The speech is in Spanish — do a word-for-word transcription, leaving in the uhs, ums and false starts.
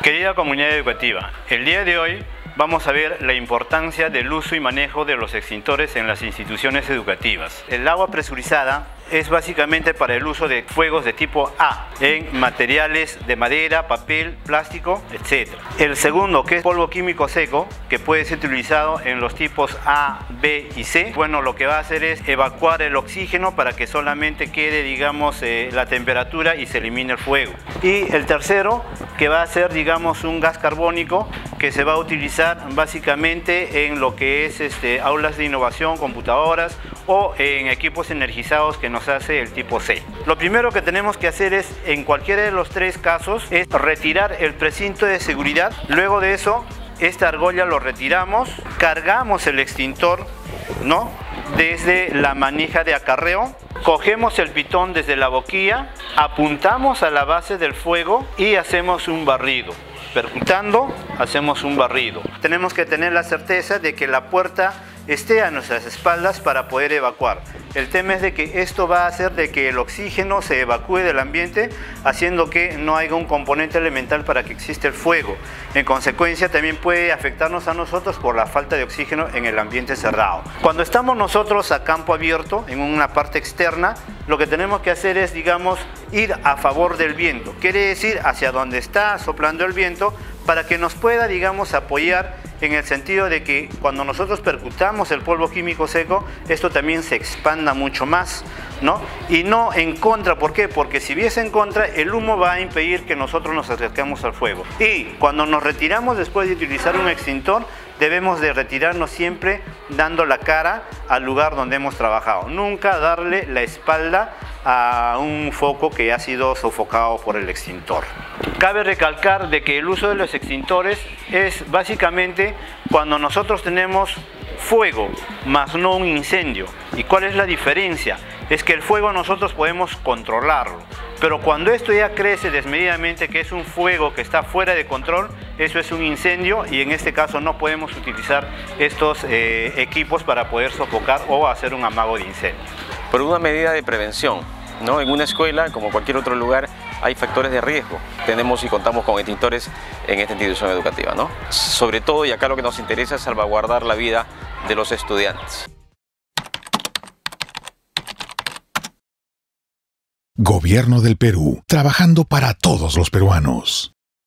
Querida comunidad educativa, el día de hoy vamos a ver la importancia del uso y manejo de los extintores en las instituciones educativas. El agua presurizada es básicamente para el uso de fuegos de tipo A en materiales de madera, papel, plástico, etcétera. El segundo, que es polvo químico seco, que puede ser utilizado en los tipos A, B y C. Bueno, lo que va a hacer es evacuar el oxígeno para que solamente quede, digamos, eh, la temperatura y se elimine el fuego. Y el tercero, que va a ser, digamos, un gas carbónico que se va a utilizar básicamente en lo que es este, aulas de innovación, computadoras o en equipos energizados que nos hace el tipo C. Lo primero que tenemos que hacer es, en cualquiera de los tres casos, es retirar el precinto de seguridad. Luego de eso, esta argolla lo retiramos, cargamos el extintor, ¿no?, desde la manija de acarreo, cogemos el pitón desde la boquilla, apuntamos a la base del fuego y hacemos un barrido. Percutando, hacemos un barrido. Tenemos que tener la certeza de que la puerta esté a nuestras espaldas para poder evacuar. El tema es de que esto va a hacer de que el oxígeno se evacúe del ambiente, haciendo que no haya un componente elemental para que exista el fuego. En consecuencia, también puede afectarnos a nosotros por la falta de oxígeno en el ambiente cerrado. Cuando estamos nosotros a campo abierto, en una parte externa, lo que tenemos que hacer es, digamos, ir a favor del viento. Quiere decir hacia donde está soplando el viento, para que nos pueda, digamos, apoyar en el sentido de que cuando nosotros percutamos el polvo químico seco, esto también se expanda mucho más, ¿no? Y no en contra. ¿Por qué? Porque si viese en contra, el humo va a impedir que nosotros nos acerquemos al fuego. Y cuando nos retiramos después de utilizar un extintor, debemos de retirarnos siempre dando la cara al lugar donde hemos trabajado. Nunca darle la espalda a un foco que ha sido sofocado por el extintor. Cabe recalcar de que el uso de los extintores es básicamente cuando nosotros tenemos fuego, más no un incendio. ¿Y cuál es la diferencia? Es que el fuego nosotros podemos controlarlo, pero cuando esto ya crece desmedidamente, que es un fuego que está fuera de control, eso es un incendio, y en este caso no podemos utilizar estos eh, equipos para poder sofocar o hacer un amago de incendio. Por una medida de prevención, ¿no? En una escuela, como cualquier otro lugar, hay factores de riesgo. Tenemos y contamos con extintores en esta institución educativa, ¿no? Sobre todo, y acá lo que nos interesa es salvaguardar la vida de los estudiantes. Gobierno del Perú, trabajando para todos los peruanos.